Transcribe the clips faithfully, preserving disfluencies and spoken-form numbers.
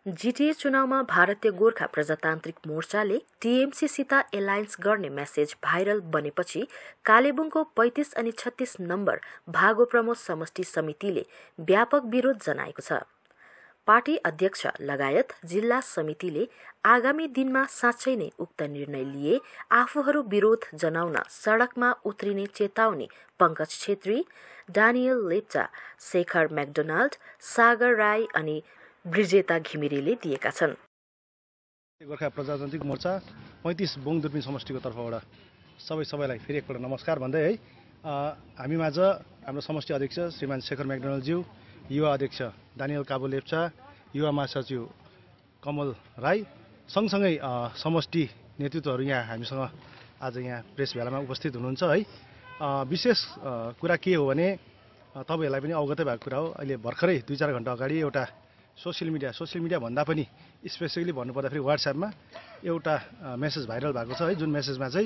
GTA चुनावमा भारतीय गोर्खा प्रजातान्त्रिक मोर्चाले टीएमसीसित एलायन्स गर्ने मेसेज भाइरल बनेपछि कालेबुङको पैंतीस अनि छत्तीस नम्बर भागो प्रमोद समष्टि समितिले व्यापक विरोध जनाएको छ। पार्टी अध्यक्ष लगायत जिल्ला समितिले आगामी दिनमा साँच्चै नै उक्त निर्णय लिए आफूहरू विरोध जनाउन सड़कमा उत्रिने चेतावनी पंकज छेत्री, डानियल लेप्चा, शेखर मैकडोनाल्ड, सागर राई अनि ब्रिजेता घिमिरेले दिएका छन्। गोर्खा प्रजातान्त्रिक मोर्चा पैंतीस बोङ दुर्पिन समष्टिको तर्फबाट सबै सबैलाई फेरि एकपल्ट नमस्कार भन्दै है हामी माझ हाम्रो समष्टि अध्यक्ष श्रीमान शेखर मैकडोनाल्डज्यू, युवा अध्यक्ष डानियल काबो लेप्चा, युवा महासचिव कमल राई सँगसँगै समष्टि नेतृत्वहरू यहाँ हामीसँग आज यहाँ प्रेस भेलामा उपस्थित हुनुहुन्छ है। विशेष कुरा के हो भने तपाईहरुलाई पनि अवगतै भएको कुरा हो, अहिले भर्खरै दुई चार घण्टा अगाडि एउटा सोशल मिडिया सोशल मिडिया भन्दा पनि स्पेसिफिकली भन्नुपर्दाखेरि व्हाट्सएपमा एउटा मेसेज भाइरल भएको छ है, जुन मेसेजमा चाहिँ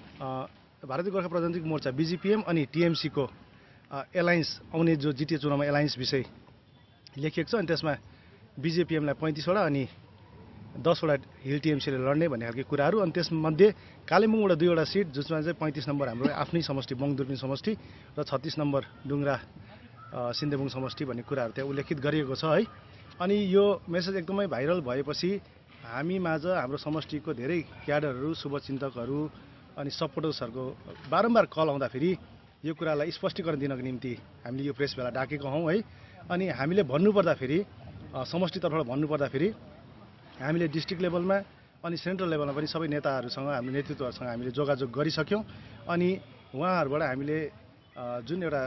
भारतीय गोर्खा प्रजातान्त्रिक मोर्चा बीजीपीएम अनि टीएमसी को एलायन्स आउने जो जीटीए चुनावमा एलायन्स विषय लेखिएको छ। अनि त्यसमा बीजेपीएमलाई पैंतीस वटा अनि दस वटा हिल टीएमसीले लड्ने भन्ने खालको कुराहरू, अनि त्यसमध्ये कालेबुङबाट दुईवटा सिट जसमा चाहिँ पैंतीस नम्बर हाम्रो आफ्नै समष्टि बोङ दुर्पिन समष्टि र छत्तीस नम्बर डुङ्ग्रा सिन्देबुङ समष्टि भन्ने कुराहरू त्यहाँ उल्लेखित गरिएको छ है। अनि यो मेसेज एकदमै भाइरल भएपछि हामी माझ हाम्रो समष्टिको धेरै क्याडरहरू, शुभचिन्तकहरू अनि सपोर्टर्सहरूको बारम्बार कल आउँदाखेरि यो कुरालाई स्पष्टीकरण दिनको निम्ति हामीले यो प्रेस भेला डाकेको हौं है। अनि हामीले भन्नुपर्दाखेरि समष्टि तर्फबाट भन्नुपर्दाखेरि हामीले डिस्ट्रिक्ट लेभलमा अनि सेन्ट्रल लेभलमा पनि सबै नेताहरूसँग हाम्रो नेतृत्वहरूसँग हामीले जोगाजोग गरिसक्यौं। अनि उहाँहरूबाट हामीले जुन एउटा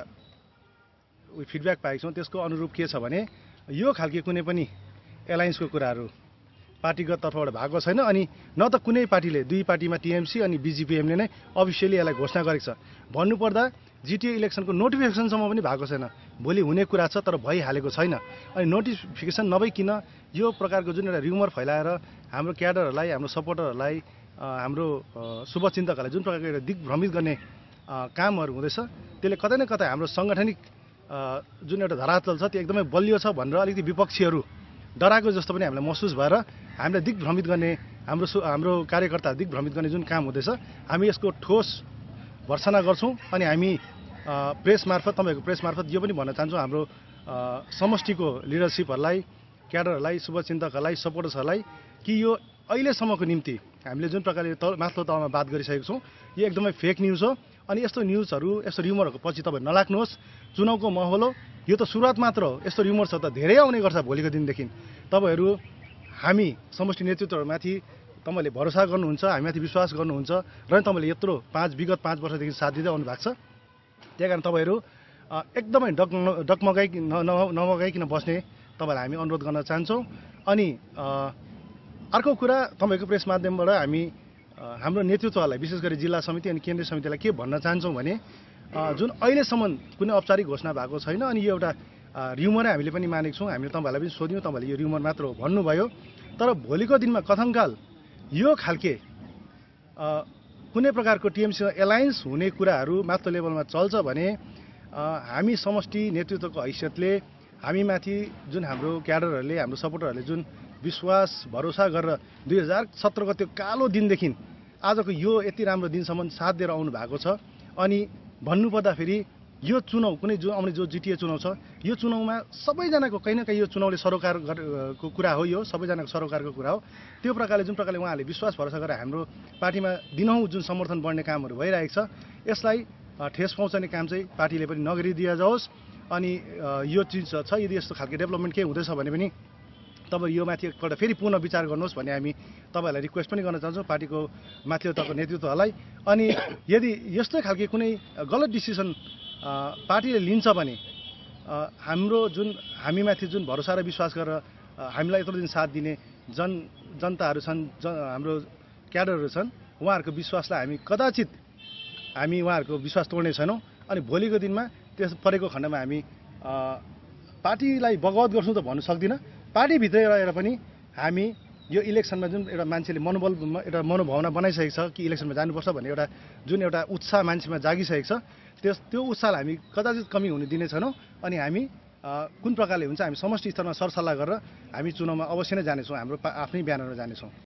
फिडब्याक पाएका छौं त्यसको अनुरूप के छ भने यो खालके कुनै पनि एलायन्सको कुराहरू पार्टीगत तर्फबाट भएको छैन। अनि न त कुनै पार्टीले, दुई पार्टीमा टीएमसी अनि बीजीपीएमले नै अफिसियली यसलाई घोषणा गरेको छ। भन्नुपर्दा जीटीए इलेक्सनको नोटिफिकेसनसम्म पनि भएको छैन। भोलि हुने कुरा छ तर भइहालेको छैन। अनि नोटिफिकेसन नभइकन यो प्रकारको जुन एउटा र्युमर फैलाएर हाम्रो क्याडरहरूलाई, हाम्रो सपोर्टरहरूलाई, हाम्रो शुभचिन्तकहरूलाई जुन प्रकारको एउटा दिग्भ्रमित गर्ने कामहरू हुँदैछ त्यसले कतै न कतै हाम्रो सांगठनिक जुन एउटा धरातल छ त्यो एकदमै बलियो छ भनेर अलिकति विपक्षीहरू डराएको जस्तो पनि हामीलाई महसुस भएर हामीलाई दिग्भ्रमित गर्ने, हाम्रो हाम्रो कार्यकर्ता दिग्भ्रमित गर्ने जुन काम हुँदैछ हामी यसको ठोस भर्त्सना गर्छौं। अनि हामी प्रेस मार्फत, तपाईहरुको प्रेस मार्फत यो पनि भन्न चाहन्छौं हाम्रो समष्टिको लिडरशिपहरूलाई, क्याडरहरूलाई, शुभचिन्तकहरूलाई, सपोर्टर्सहरूलाई कि यो अहिलेसम्मको निम्ति हामीले जुन प्रकारले तल माथिल्लो तहमा बात गरिसकेको छौं यो एकदमै फेक न्यूज हो। अनि यस्तो न्यूजहरू, यस्तो र्युमरहरूको पछि तपाईहरु नलाग्नुहोस्। चुनावको माहौल हो, यो त सुरुवात मात्र हो। यस्तो र्युमर छ त धेरै आउने गर्छ भोलिको दिनदेखि। तपाईहरु हामी समष्टि नेतृत्वहरुमाथि तपाईले भरोसा गर्नुहुन्छ, हामीमाथि विश्वास गर्नुहुन्छ र तपाईले यत्रो पाँच विगत पाँच वर्षदेखि साथ दिँदै आउनु भएको छ। त्यही कारण तपाईहरु एकदमै डक डकमगाइ नमगाइकिन बस्ने तपाईलाई हामी अनुरोध गर्न चाहन्छौं। अनि अर्को कुरा तपाईको प्रेस माध्यमबाट हामी हाम्रो नेतृत्वलाई, विशेष गरी जिल्ला समिति अनि केन्द्रीय समितिलाई के भन्न चाहन्छौं भने जुन अहिलेसम्म कुनै औपचारिक घोषणा भएको छैन अनि यो एउटा र्युमरै हामीले पनि मानेको छौं। हामीले तपाईलाई पनि सोध्यौं, तपाईले यो र्युमर मात्र हो भन्नुभयो। तर भोलिको दिनमा कथनकाल यो खालके कुनै प्रकारको टीएमसी एलायन्स हुने कुराहरू माथिल्लो लेभलमा चल्छ भने हामी समष्टि नेतृत्वको हैसियतले हामीमाथि जुन हाम्रो क्याडरहरूले, हाम्रो सपोर्टरहरूले जुन विश्वास भरोसा गरेर दुई हजार सत्रको त्यो कालो दिनदेखि आजको यो यति राम्रो दिनसम्म साथ दिएर आउनु भएको छ। अनि भन्नुपर्दाखेरि यो चुनाव कुनै जो आउने जो जीटीए चुनाव छ यो चुनावमा सबैजनाको कहीँ न कहीँ यो चुनावले सरोकारको कुरा हो, यो सबैजनाको सरोकारको कुरा हो। त्यो प्रकारले जुन प्रकारले उहाँहरूले विश्वास भरोसा गरेर हाम्रो पार्टीमा दिनहुँ जुन समर्थन बढ्ने कामहरू भइरहेको छ यसलाई ठेस पहुँचाउने काम चाहिँ पार्टीले पनि नगरिदिया जाओस्। अनि यो चिज छ, यदि यस्तो खालको डेभलपमेन्ट केही हुँदैछ भने पनि तपाईहरु यो माथि एकपल्ट फेरि पुनः विचार गर्नुहोस् भन्ने हामी तपाईहरुलाई रिक्वेस्ट पनि गर्न चाहन्छौँ पार्टीको माथिल्लो तहको नेतृत्वहरूलाई। अनि यदि यस्तै खालको कुनै गलत डिसिसन पार्टीले लिन्छ भने हाम्रो जुन हामीमाथि जुन भरोसा र विश्वास गरेर हामीलाई यत्रो दिन साथ दिने जन जनताहरू छन्, हाम्रो क्याडरहरू छन्, उहाँहरूको विश्वासलाई हामी कदाचित हामी उहाँहरूको विश्वास तोड्ने छैनौँ। अनि भोलिको दिनमा त्यस परेको खण्डमा हामी पार्टीलाई बगवत गर्छौँ त भन्नु सक्दिनँ। पार्टीभित्रै रहेर पनि हामी यो इलेक्सनमा जुन एउटा मान्छेले मनोबल एउटा मनोभावना बनाइसकेको छ कि इलेक्सनमा जानुपर्छ भन्ने एउटा जुन एउटा उत्साह मान्छेमा जागिसकेको छ त्यस त्यो उत्साहलाई हामी कदाचित कमी हुन दिने छैनौँ। अनि हामी कुन प्रकारले हुन्छ हामी समष्टि स्तरमा सरसल्लाह गरेर हामी चुनावमा अवश्य नै जानेछौँ, हाम्रो आफ्नै ब्यानरमा जानेछौँ।